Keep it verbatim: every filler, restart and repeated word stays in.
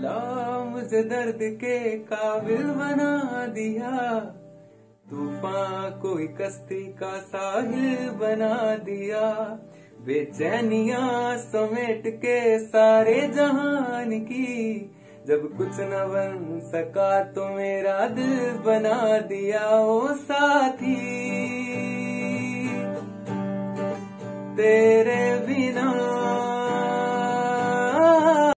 अल्लाह मुझे दर्द के काबिल बना दिया, तूफान कोई कश्ती का साहिल बना दिया। बेचैनियां समेट के सारे जहान की, जब कुछ न बन सका तो मेरा दिल बना दिया। ओ साथी